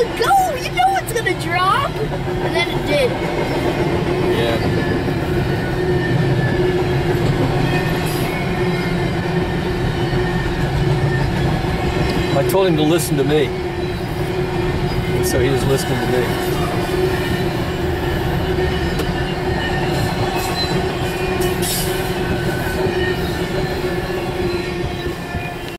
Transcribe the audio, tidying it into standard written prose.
go! You know it's gonna drop! And then it did. Yeah. I told him to listen to me. And so he was listening to me.